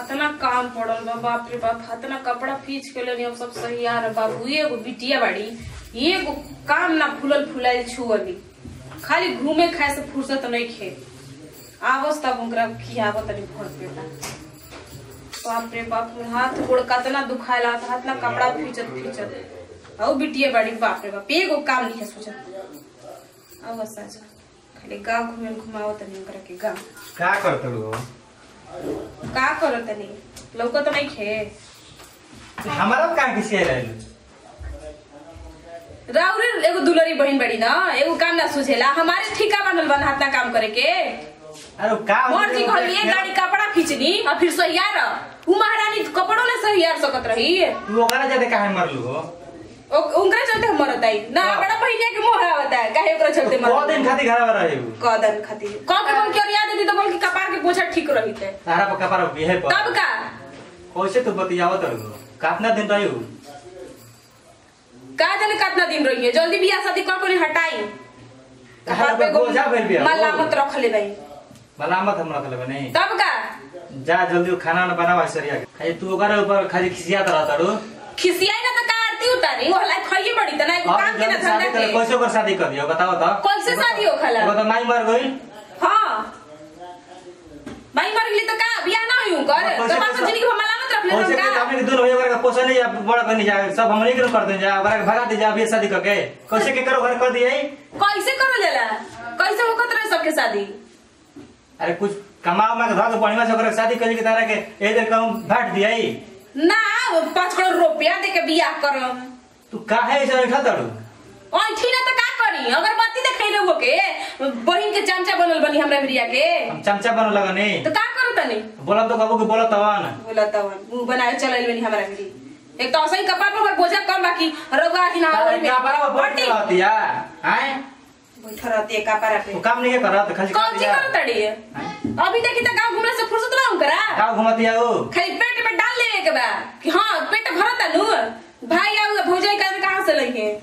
हतना काम पड़ल बा, बाप रे बाप, हतना कपड़ा फीच के लेनी, अब सब सही आ रहा बाबू। एगो बिटिया बाड़ी, एगो काम ना फूलल फुलाइल छुअली, खाली घूमे खाए से फुर्सत नहीं खे। आवस तब उनकरा खियावत तनी भर पेटा। बाप रे बाप, हाथ गोड़ कतना दुखाइला, हाथ ना कपड़ा फीचत फीचत। औ बिटिया बाड़ी, बाप रे बाप, एगो काम नहीं है सोचत। आवस साजा खाली गाँव घूमे घुमावत तनी उनकरा के गाँव। का करत हो? का करत तनी लौकत नहीं खे। हमारा का किसी रहल राउरे एगो दुलरी बहन बड़ी ना, एगो काम ना सुझेला। हमारे ठिका बनल बन हाथ ना काम करे के। अरे का मोर जी घर लिए गाड़ी कपड़ा खींचनी और फिर सहियार उ महारानी कपड़ों ले सहियार सकत रही। तू ओकरा जाते काहे मरलू हो? उनकरा चलते हम मरत आई ना, बड़ा बहिनिया के मोह आवत है काहे ओकरा चलते मरत। को दिन खातिर घर में रहे हो? क दिन खातिर क के बोल के और याद देती तो बोल के कपार के पोछा ठीक रही थे। तारा पर कपार बिहे पर तब का कैसे तू बतियावत रहो? कितना दिन रही हो? का जाने कितना दिन रही है। जल्दी बियाह शादी कर कोनी हटाई। कपार पे गोजा भेल बिया मलामत रख ले भाई। मलामत हम रख लेबे नहीं। तब का जा जल्दी खाना न बनावा सरिया के। खाली तू ओकरा ऊपर खाली खिसियात रहत रो। खिसियाई ना तो का आरती उतारी वो हलाई खाइए बड़ी त ना काम के ना धंधा के। कैसे ओकर शादी कर दियो बताओ तो? कैसे शादी हो खला? वो तो माई मर गई। हां माई मर गई तो का बियाह ना होई कर तो बाप जिंदगी में मलामत रख ले कैसे का। के हमने दूर होय ओकरा का पोषण नहीं बड़ा करनी जा सब हमने के कर दे जा ओकरा के भगा दे जा अभी शादी करके। कैसे के करो घर कर दिए? कैसे करो जाला? कैसे होकत रहे सबके शादी? अरे कुछ कमाओ में घर के बढ़िया से ओकरा शादी करे के तारा के ए दिन कहूं भाट दियाई ना 5 करोड़ रुपया दे के बियाह करम। तू काहे ऐसा उठा तड़ू? ओठी ना तो का करी? अगरबत्ती देखैले हो के बहिन के चमचा बनल बनी हमरा बिरिया के। हम चमचा बन लगने तो का करू तनी? बोला तो कबो के बोला तवन बोला तवन मुंह बनाए चलल बनी हमरा बिरी। एक तो सही कपार पर बोझा कम बाकी रउआ की ना तारा क्या बराबर बोल रहती है हैं? बैठा रहती है कपार पे। तू काम नहीं करत खाली कौन सी कर तड़ी है? अभी देखी त गांव घुमले से फुर्सत ना हम करा। गांव घुमतिया हो खाली पेट में डाल ले के बा कि हां पेट भरत नु भाई आउ भौजाई का कहां से लई है।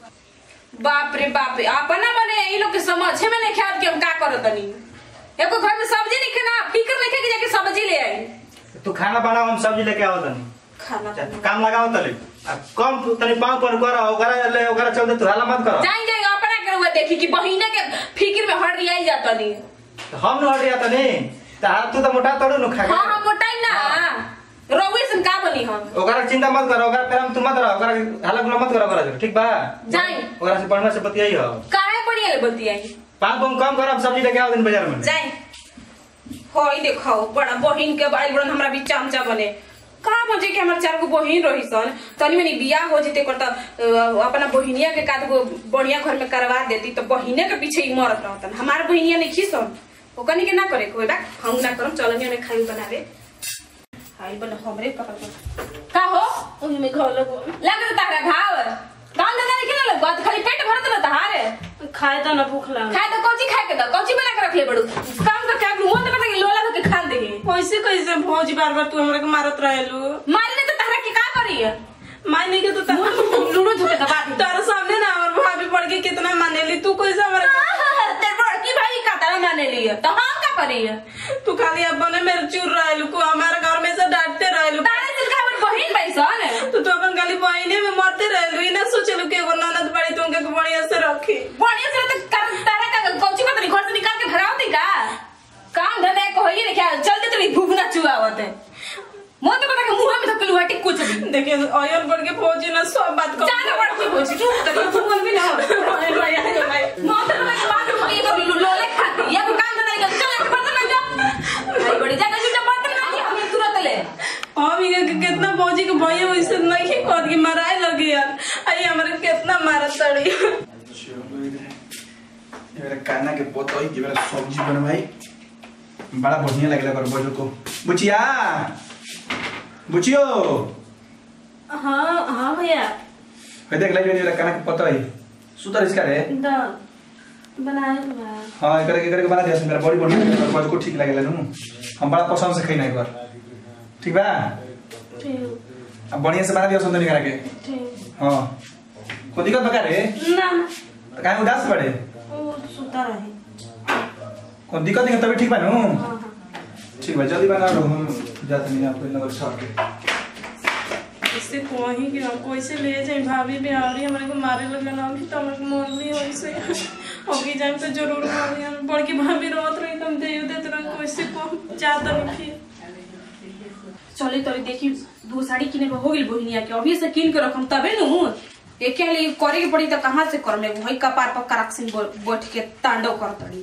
बाप रे बाप, अपना बने ई लोग के समझे में नहीं ख्याल कि हम का करत तनी। एको घर में सब्जी नहीं खाना फिकर नहीं के जाके सब्जी ले आई। तू खाना बनाओ हम सब्जी लेके आओ तनी। खाना काम लगाओ तले कम तनी पांव पर करा ओकरा ले ओकरा चलते तू हाला मत कर। जाई जाई अपना के हुआ देखी कि बहिने के फिकर में हट रियाई जात नहीं। हम न हट रिया तनी तार तू तो मोटा तड़ो न खा। हां हम मोटाई ना रोवे से का बनी हम। ओकरा चिंता मत कर ओकरा पे हम तू मत रह ओकरा हाला मत कर ओकरा ठीक बा? जाई ओकरा से बढ़िया से बतियाई हो। काहे बढ़िया ले बतियाई? पांव पम कम कर हम सब्जी लेके आओ दिन बाजार में। जाई होई देखो बड़ा बहिन के बाई बड़न हमरा भी चमचा बने का मजे के हमर 4 गो बहिन रही सन तनी मनी बियाह हो जते करता अपना बहिनिया के काद गो बढ़िया घर में करवा देती तो बहिने के पीछे ही मरत रहतन। हमार बहिनिया नहीं खीसन ओकनी के ना करे कोई बा हम ना करम चलनिया में खाई बनावे हाई बन हमरे पकड़ का हो ओही में घर लग तारा घाव काम धंधा नहीं खेला बात खाली पेट भरत न तहारे खाए तो ना भूख लगा। खाए तो कोची खाए के तो कोची बना के रख ले बड़ू काम का क्या मुंह तो पता कि लोला के खा दे। कैसे कैसे भौजी बार बार तू हमरा के मारत रहेलू? मारी ने तो तहरा की का करी है? मारने के तो लूडो झुके दबा दे तारा सामने ना और भाभी पड़ के कितना मानेली तू कैसे हमरा तेरे बड़की भाई का तरह माने लिए तो हम का करी है? तू खाली अपने मेरे चूर रहेलू को हमारे घर में से डांटते रहेलू। तारे दिल का हमर बहिन बैसन तू तो अपन खाली बहिने में मरते रहेलू इना सोचलू के एगो ननद बड़ी तुमके बढ़िया से रखी। बढ़िया से तो कर तारा का कोची को तो घर से निकाल के भगाव दी का काम धंधा को होई नहीं क्या चलते तो भूख ना चुआवत है मोर तो पता के मुंह में तो पिलुआटी कुछ भी देखिए ऑयल बढ़ के फौजी ना सब बात को जाना पड़ के पहुंची तू तो फोन भी ना हो मोर तो मैं बात को ये कर लोले खाती या काम धंधा कर चल के बर्तन ना जा भाई बड़ी जगह जुटा बर्तन ना हम तुरंत ले हम ये कितना फौजी के भैया वैसे नहीं कद के माराए लगे यार आई हमरा कितना मारत तड़ी। मेरा काना के पोतोई के मेरा सब्जी बनवाई बड़ा बढ़िया लगला कर बोलो को बुचिया बुचियो। हां हां भैया हे देख ले मेरा काना के पोतोई सुतर इसका रे द बनाए बा। हां करके बना दिया मेरा बॉडी बढ़िया बोलो को ठीक लागेला नु हम बड़ा पसंद से खाई ना एक बार ठीक बा? ठीक अब बढ़िया से बना दिया सुंदर करा के ठीक हां को दिक्कत बका रे ना तो काहे उदास पड़े वो सुता रहे को दिक्कत नहीं तभी ठीक बा नु हां ठीक बा जल्दी बना लो हम जाते नहीं आपको नगर छोड़ के इससे कोही कि हम कैसे ले जाए भाभी बिहारी हमारे को मारे लगल अभी तो हमारे मोरली वैसे अभी जाए तो जरूर भाभी हम बड़की भाभी रोत रही तुम दे देते रंग कैसे को जाता नहीं फिर चले तो देखी दो साड़ी किने हो गई बहिनिया के अभी से किन के रखम तबे नु एक के लिए करे के पड़ी तो कहां से कर में वही कपार पर कराक्सिन बैठ के तांडव करतड़ी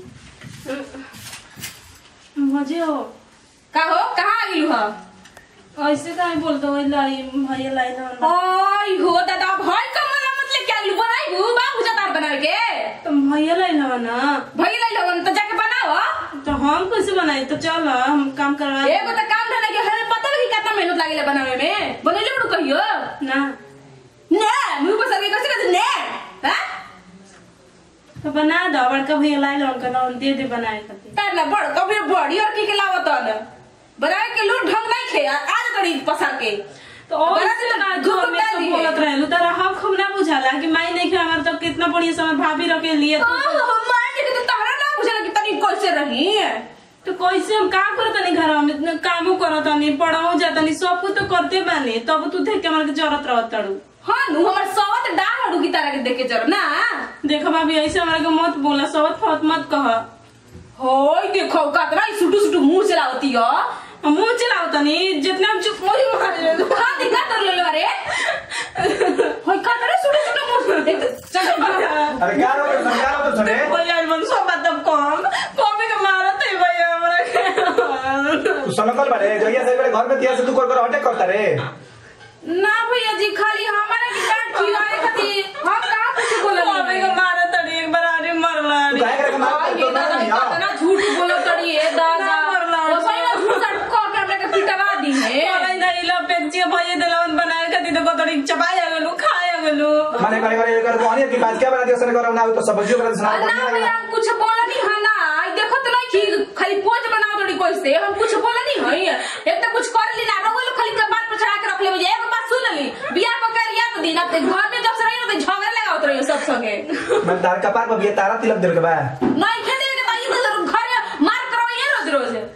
मजे हो का हो कहां आ गेलु ह ऐसे का बोलते हो लाई भैया लाई ना ओय हो दादा भाई का मला मतलब क्या लु बनाई गु बाबू जतार बनावे के तुम भैया लाई ना भई लाई लगन तो जाके बनाओ तो हम कैसे बनाए तो चल हम काम करवा एगो तो काम धंधा के हमें पता नहीं कितना मेहनत लागेला बनावे में बनले बड़ू कहियो ना ने मुंह पर सके कैसे कैसे ने हां तो बना दो बड़का भैया लाई लो उनका नाम दे दे बनाए खातिर करना बड़ कभी बड़ी और की के लावत न बनाए के लूट ढंग नहीं खे आज करी पसार के तो और घर में सब बोलत रहलू तारा हम खूब ना बुझाला कि माई नहीं खे हमार तो कितना बढ़िया समय भाभी रखे लिए मार के तो तहरा ना बुझला कि तनी कैसे रही तो कैसे हम का करत नहीं घर में इतना कामो करत नहीं पढ़ाओ जाता नहीं सब कुछ तो करते बानी तब तू देख के हमारे जरूरत रहत तड़ू हां नु हमर सवत डाल हडू की तरह के देख के जर ना देखो भाभी ऐसे हमारे को मत बोला सवत फवत मत कह होय देखो कतरा सुटू सुटू मुंह चलावती हो मुंह चलाओ तनी जितना हम चुप मोरी मार ले हां दिखा कर ले रे होय कतरा सुटू सुटू मुंह देख चल अरे क्या हो तो छड़े भैया मन सब बात कम के मारत है भैया हमरा तू सनकल बारे जइया से बड़े घर में तिया से तू कर हटे करता रे ना भैया जी खाली हमारा की डांट खिलाए खातिर हम कहां कुछ बोलल मम्मी को मारत है एक बार आरे मरला तू काहे करे मार तो ना नहीं आ कितना झूठ बोलो तड़ी है दादा वो सही ना झूठ सट को के हमरा के पिटवा दी है बोलन दइला पेचिया भैया दलवन बनाए खातिर तो कतड़ी चबाया गेलु खाया गेलु माने करे कर कोनी की बात क्या बना दिया सने करो ना तो सब्जियों बना सुना ना भैया हम कुछ बोला नहीं है ना देखो तो नहीं कि खाली पोज बनाओ तड़ी कोई से हम कुछ बोला नहीं है एक तो कुछ कर ली ना रोल खाली कपार पे चढ़ा के रख ले मुझे एक बात सुन ली बियाह को कर या तो दिन अब घर में जब से रही तो झगड़ा लगाओ तो सब संगे मैं तार कपार पर बिया तारा तिलक देल के बा नहीं खेदे के भाई तो जरूर घर में मार करवाइए रोज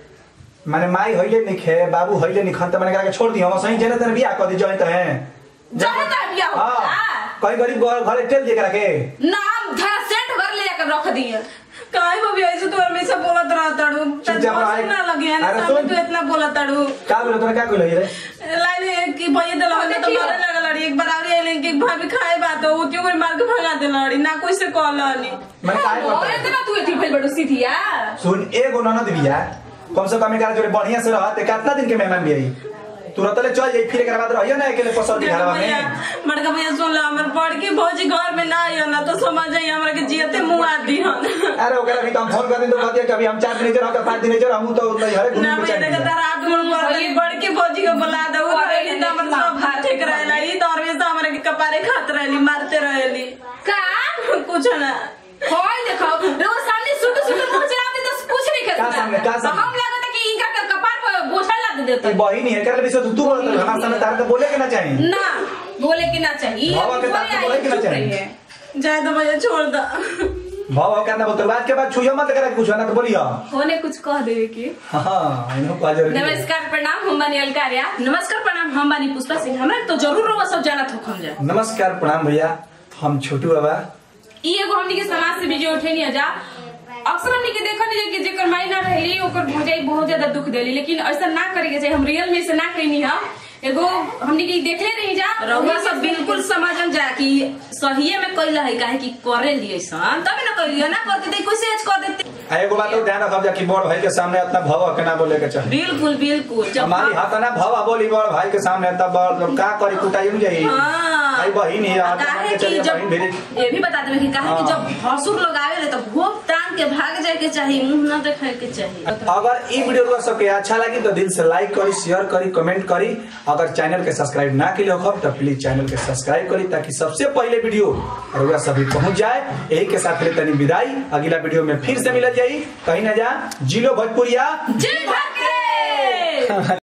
रोज माने माई होइले नहीं खे बाबू होइले नहीं खन त माने के छोड़ दी हम सही जेने तेरे बियाह कर दी जइत है जहाँ तक बियाह होता कोई गरीब घर टेल दे करा के नाम धरा सेट घर ले जाकर रख दिए काहे भाभी ऐसे तो हमेशा बोलत रहतड़ू ना लगे ना सामने तो इतना बोलत तड़ू का बोले तोरा का कहले रे लाइन की भैया दलवन तो मारे लगल लड़ी एक बार आवे आले कि भाभी खाए बात हो क्यों कोई मार के भगा दे लड़ी ना कोई से कहलनी मैं काय और इतना तू इतनी भेल बड़ू सीधिया सुन एगो ननद बिया कम से कम एकरा जोरे बढ़िया से रहत कितना दिन के मेहमान भी आई तुरंत ले चल जाई फिर एकरा बाद रहियो ना अकेले पसंद घरवा में बड़का भैया सुन ला हमर पढ़ के भौजी घर में ना आइयो ना तो समझ जाई हमरा के जियते मुंह आदी हन अरे ओकरा भी तो हम फोन कर दिन तो कहतिया कि अभी हम 4 दिन जरा 5 दिन जरा हम तो नहीं हरे ना घूम भैया के देखा तारा आठ मन पर बड़ के भौजी को बुला दो अरे तो हमर सब भात ठीक रहला ई तो और में हमरा के कपारे खात रहली मारते रहली का कुछ ना होय देखो रोज सामने सुट सुट मुंह चलाते तो कुछ नहीं करता का सामने हम लागत है कि इनका कपार पर बोझा लाद देते बही नहीं है कर ले तू बोलत हमारे सामने तार के बोले के ना चाहिए ना बोले कि ना चाहिए बाबा के तार के बोले कि ना चाहिए जाए तो भैया छोड़ दो भाव करना बोलते बात के बाद छुइयो मत करा कुछ ना तो बोलियो होने कुछ कह देवे की हां इनो का जरूरी नमस्कार प्रणाम हम बानी अलकारिया नमस्कार प्रणाम हम बानी पुष्पा सिंह हमरा तो जरूर रोवा सब जाना थोक हम जा नमस्कार प्रणाम भैया हम छोटू बाबा ई एगो हमनी के समाज से वीडियो उठेनी जा अक्सर हमनी के देखनी कि जेकर माई ना रहली ओकर भौजाई बहुत ज्यादा दुख देली लेकिन ऐसा ना करे के चाहिए हम रियल में से ना कहनी है एगो हमनी के देखले रही जा रउआ सब बिल्कुल समझन जा कि सहीए में कइला है काहे कि करे लिए सन तब ना करियो ना करते ते कैसे आज कर देते एगो बात और ध्यान रखब जा कि बड़ भाई के सामने इतना भव के ना बोले के चाहिए बिल्कुल बिल्कुल हमारी हाथ ना भव बोली बड़ भाई के सामने तब बड़ का करी कुटाई में जाई हां भाई बहिन है काहे कि जब ये भी बता देबे कि काहे कि जब भसुर लोग आवेले तो भोग तान के भाग जाए के चाहिए मुंह ना देखाए के चाहिए अगर ई वीडियो को सबके अच्छा लगी तो दिल से लाइक करी शेयर करी कमेंट करी अगर चैनल के सब्सक्राइब ना किए हो तो प्लीज चैनल के सब्सक्राइब करी ताकि सबसे पहले वीडियो और सभी पहुंच जाए यही के साथ ले तनी विदाई अगला वीडियो में फिर से मिल जाई कहीं ना जा जिलो भोजपुरिया जय भारत